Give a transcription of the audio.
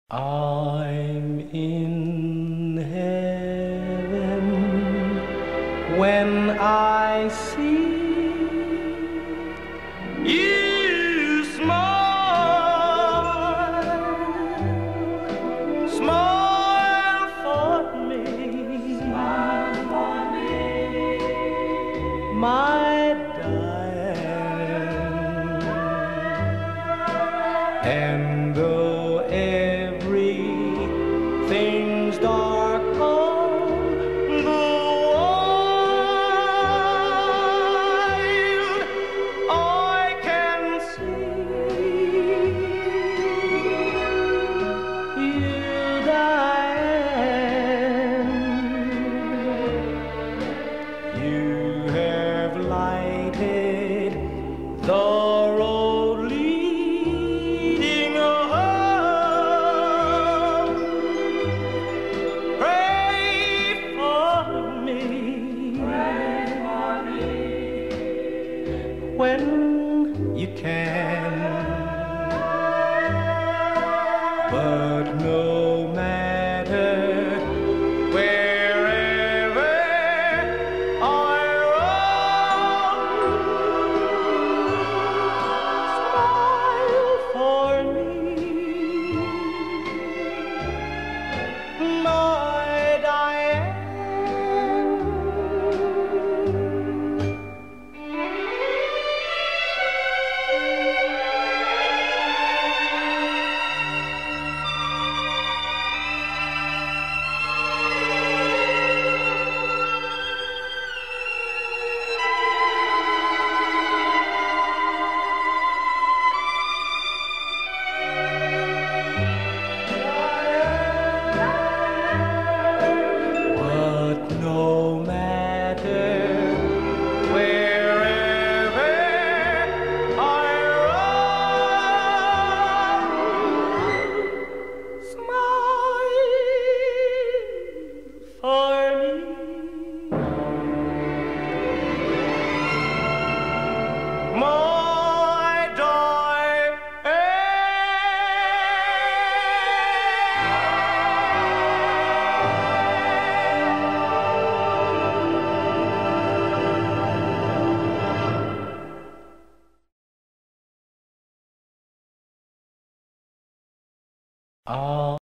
I'm in heaven when I see you smile, smile for me, my Diane. And though everything's dark on the wild, I can see you, Diane. You have lighted the road leading home. Pray for me when you can. But no matter wherever I roam, smile for me, my Diane. But no matter wherever I roam, smile for me, my Diane.